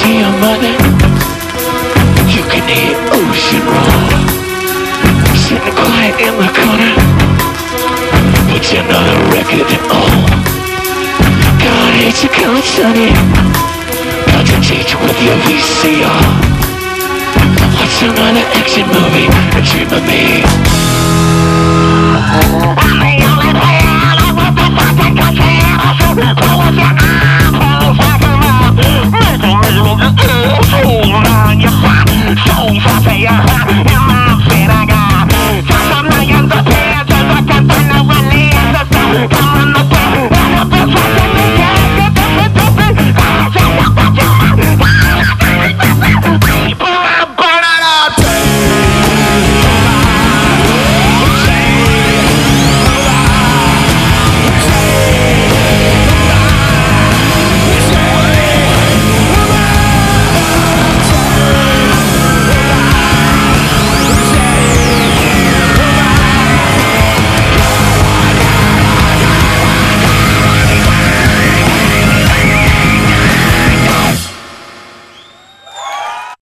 see your mother, you can eat ocean roll. Sitting quiet in the corner, put another record on. God hates you, come sunny. Got to teach with your VCR. Watch another action movie and dream of me. I'm the only